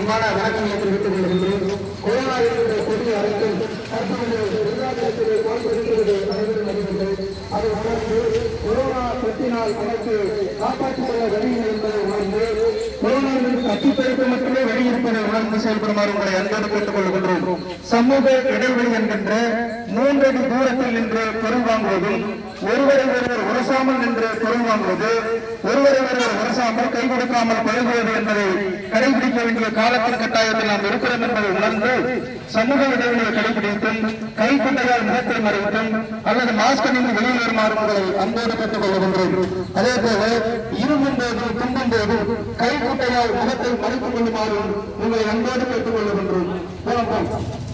பணிவான வணக்கங்களை தெரிவித்துக் கொள்கின்றோம். கொரோனா என்ற கொடிய அரசும் அதை உணர்ந்து கொரோனா தொற்றினால் நமக்கு காப்பாற்றிக் கொள்ள வழியில் என்பதை உணர்ந்து கொரோனாவிற்கு அச்சுறுத்தலுக்கு மட்டுமே வெளியிருப்பதை உணர்ந்து செயல்படுமாறு உங்களை அன்போடு கேட்டுக் கொள்கின்றோம். சமூக இடைவெளி என்கின்ற 3 அடி தூரத்தில் நின்று பொருள் வாங்குவதும், ஒருவரை ஒருவர் உரசாமல் நின்று பொருள் வாங்குவது, ஒருவரை ஒருவர் உரசாமல் கை கொடுக்காமல் பழகுவது என்பதை கடைபிடிக்க வேண்டிய காலத்தின் கட்டாயத்தில் நாம் இருக்கிறோம் என்பதை உணர்ந்து சமூக இடைவெளியை கடைபிடித்தும், கைக்குட்டையால் முகத்தை மறைத்தும் அல்லது மாஸ்க் அணிந்து வெளியில் வருமாறு உங்களை அன்போடு கேட்டுக் கொள்கின்றோம். அதே போல இருமும் போதும் தும்பும் போதும் கைக்குட்டையால் முகத்தை மறைத்துக் கொள்ளுமாறு உங்களை அன்போடு கேட்டுக் கொள்கின்றோம்.